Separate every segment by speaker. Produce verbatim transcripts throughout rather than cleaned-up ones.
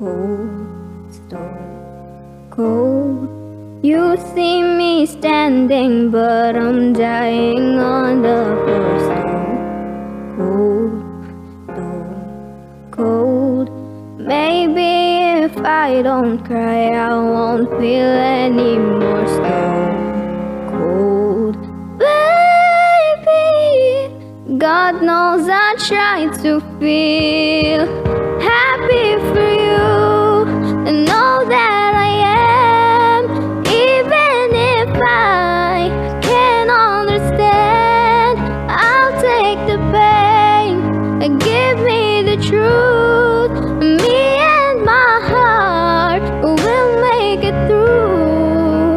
Speaker 1: cold, stone cold. You see me standing, but I'm dying on the floor. Stone cold, stone cold. Maybe if I don't cry, I won't feel any more. Stone cold, baby. God knows I try to feel happy for you and know that I am, even if I can't understand. I'll take the pain and give me the truth. Me and my heart will make it through.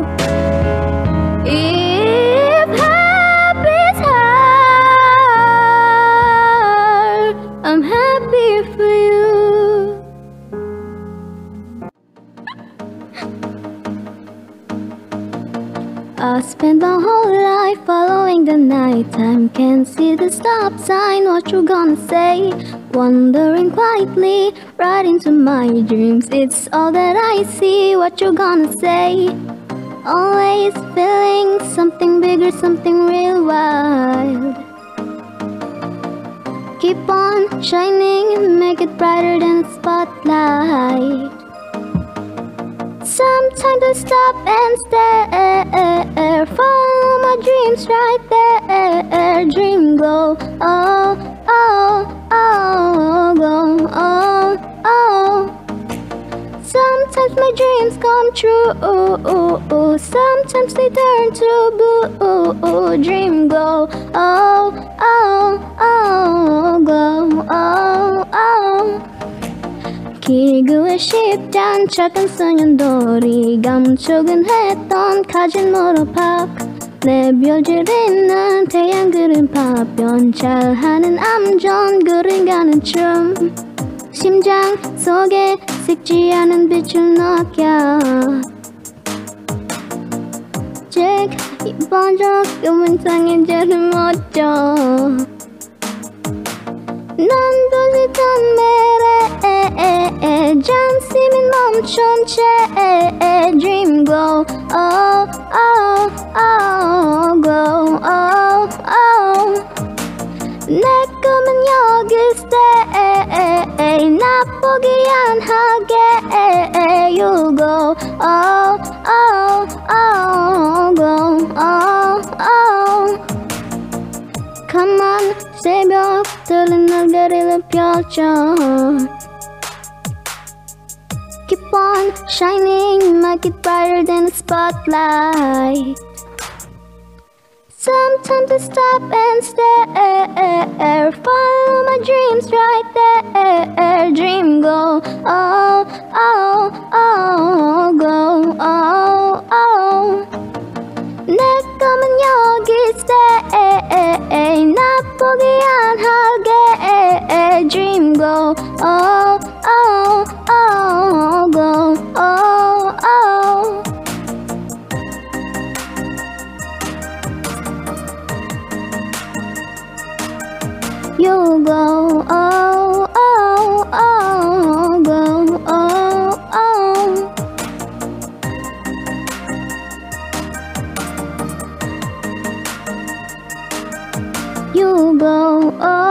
Speaker 1: If happy's hard, I'm happy for you. I spent my whole life following the nighttime. Can't see the stop sign, what you gonna say? Wandering quietly right into my dreams. It's all that I see, what you gonna say? Always feeling something bigger, something real wild. Keep on shining, make it brighter than a spotlight. Sometimes I stop and stare, follow my dreams right there. Dream glow, oh, oh, oh, glow, oh, oh. Sometimes my dreams come true, sometimes they turn to blue. Dream glow, oh, oh, oh, glow, oh, oh. 기구에 십잔 작은 소년돌이 감촉은 했던 가진 모로팍 내 묘질 있는 태양 그린 파편 잘하는 암전 그린가는 춤 심장 속에 식지 않은 빛을 느껴 즉 이번 조금은 상해져도 멋져 넌 보시던 미래 잠시만 멈춘 채 Dream glow, oh, oh, oh, glow, oh, oh. 내 꿈은 여기 stay 나 포기 안 하게 You go, oh, oh, oh, glow, oh, oh. Come on, 새벽 들린 날개를 펼쳐 Keep on shining, make it brighter than a spotlight. Sometimes I stop and stare, follow my dreams right there. Dream glow, oh, oh, oh, glow, oh, oh. 내 꿈은 여기 stay 나 포기 안 하게 Dream glow, oh, oh, oh, glow, oh, oh. You glow, oh, oh, oh, glow, oh, oh. You glow, oh.